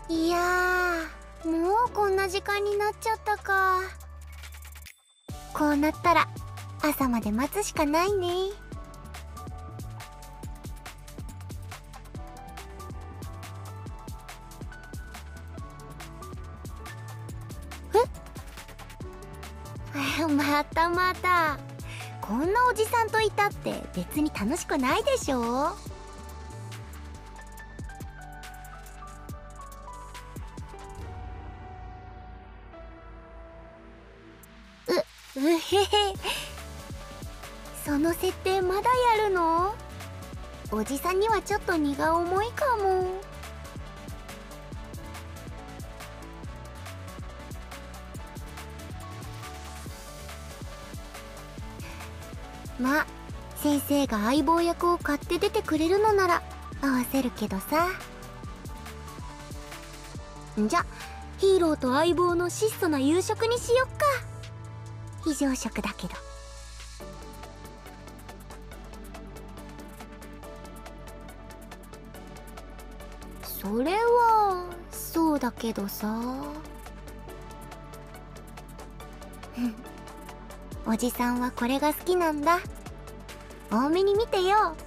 いやー、もうこんな時間になっちゃったか。こうなったら朝まで待つしかないね。またまた。こんなおじさんといたって別に楽しくないでしょ。うへへ。その設定まだやるの？おじさんにはちょっと荷が重いかも。まあ先生が相棒役を買って出てくれるのなら合わせるけどさ。んじゃヒーローと相棒の質素な夕食にしよっか。非常食だけど。それはそうだけどさ。おじさんはこれが好きなんだ。多めに見てよ。